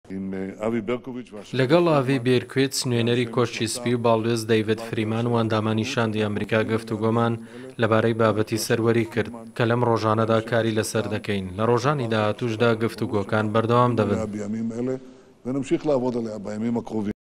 لەگەڵ ئاوی بێرکوێت نوێنەری کۆشی سپی و باڵێز دەیڤد فریمان و ئەندامانیشاندی ئەمریکا گفتوگۆمان لەبارەی بابەتی سەروەری کرد کە لەم ڕۆژانەدا کاری لەسەر دەکەین. لە ڕۆژانی داهاتووشدا گفتوگۆکان بەردەوام دەبن.